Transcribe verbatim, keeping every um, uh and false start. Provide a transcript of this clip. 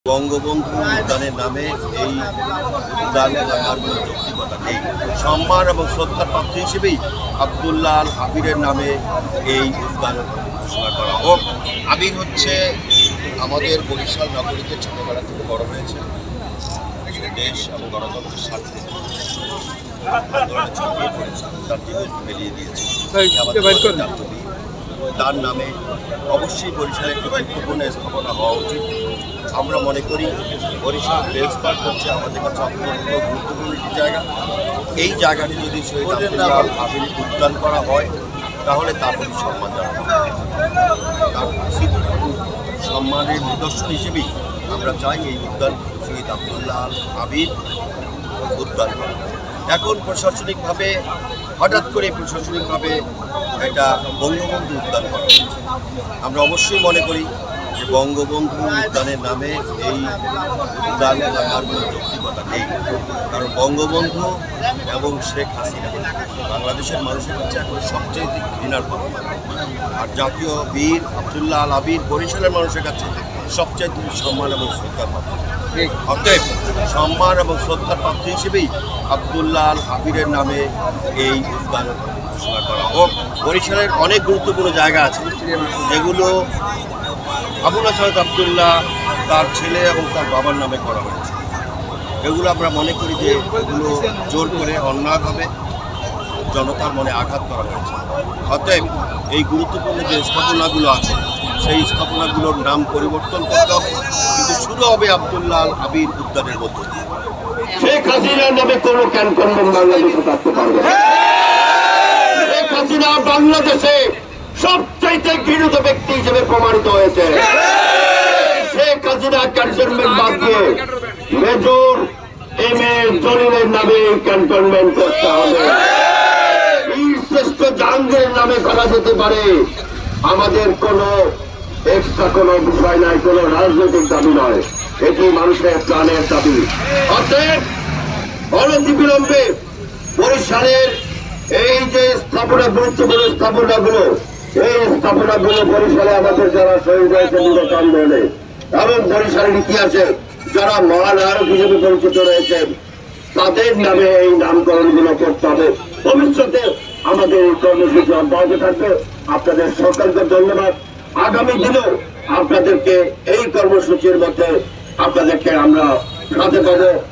বঙ্গবন্ধু উদ্যানের নামে এই উদ্যান এলাকার কোনো যৌক্তিকতা নেই। সম্মান এবং শ্রদ্ধার পাত্র হিসেবেই আব্দুল্লাহ আল আবিরের নামে এই উদ্যান ঘোষণা করা হোক। আবির হচ্ছে আমাদের বরিশাল নগরীতে ছোটবেলা থেকে বড় হয়েছে, দেশ এবং গণতন্ত্রের স্বার্থে তার জীবন মিলিয়ে দিয়েছে। তার নামে অবশ্যই বরিশালে একটি গুরুত্বপূর্ণ স্থাপনা হওয়া উচিত। আমরা মনে করি বরিশাল রেলস পার্ক হচ্ছে আমাদের কাছে অত্যন্ত গুরুত্বপূর্ণ একটি জায়গা। এই জায়গাটি যদি শহীদ আব্দুল্লাহ আল আবির উদ্যান করা হয় তাহলে তার প্রতি সম্মান জানানো হয়। তার সম্মানের নিদর্শন হিসেবেই আমরা চাই এই উদ্যান শহীদ আব্দুল্লাহ আল আবির উদ্যান করা। এখন প্রশাসনিকভাবে হঠাৎ করে প্রশাসনিকভাবে এটা বঙ্গবন্ধু উদ্যান করা হয়েছে। আমরা অবশ্যই মনে করি যে বঙ্গবন্ধু উদ্যানের নামে এই উদ্যান এলাকার কোনো যৌক্তিকতা নেই, কারণ বঙ্গবন্ধু এবং শেখ হাসিনা বাংলাদেশের মানুষের কাছে এখন সবচেয়ে ঘৃণার পাত্র, আর জাতীয় বীর আব্দুল্লাহ আল আবির বরিশালের মানুষের কাছে সবচেয়ে সম্মান এবং শ্রদ্ধার পাত্র। অতএব সম্মান এবং শ্রদ্ধার পাত্র হিসেবেই আব্দুল্লাহ আল আবিরের নামে এই উদ্যান ঘোষণা করা হোক। বরিশালের অনেক গুরুত্বপূর্ণ জায়গা আছে যেগুলো আবুল হাসান আব্দুল্লাহ তার ছেলে এবং তার বাবার নামে করা হয়েছে। এগুলো আমরা মনে করি যে এগুলো জোর করে অন্যায়ভাবে জনতার মনে আঘাত করা হয়েছে। অতএব এই গুরুত্বপূর্ণ যে স্থাপনাগুলো আছে সেই স্থাপনাগুলোর নাম পরিবর্তন করতে হবে, কিন্তু শুরু হবে আব্দুল্লাহ আল আবির উদ্যানের মধ্যে। শেখ হাসিনার নামে কোনো ক্যান্টনমেন্ট বাংলাদেশে থাকতে পারবে না। শেখ হাসিনা বাংলাদেশে সবচাইতে ঘৃণিত ব্যক্তি হিসেবে প্রমাণিত হয়েছে। শেখ হাসিনা ক্যান্টনমেন্ট বাদ দিয়ে মেজর এম এ জলিলের নামে ক্যান্টনমেন্ট করতে হবে। বীর শ্রেষ্ঠ জাহাঙ্গীরের নামে করা যেতে পারে। আমাদের কোনো এক্সট্রা কোনো বিষয় নাই, কোনো রাজনৈতিক দাবি নয়, এটি মানুষের প্রাণের দাবি। অতএব অনতিবিলম্বে বরিশালের এই যে স্থাপনা, গুরুত্বপূর্ণ স্থাপনাগুলো, এই স্থাপনাগুলো বরিশালে আমাদের যারা শহীদ হয়েছে বিগত আন্দোলনে এবং বরিশালের ইতিহাসে যারা মহানায়ক হিসেবে পরিচিত রয়েছেন তাদের নামে এই নামকরণগুলো করতে হবে। ভবিষ্যতে আমাদের এই কর্মসূচি অব্যাহত থাকবে। আপনাদের সকলকে ধন্যবাদ। আগামী দিনেও আপনাদেরকে এই কর্মসূচির মধ্যে আপনাদেরকে আমরা সাথে পাবো।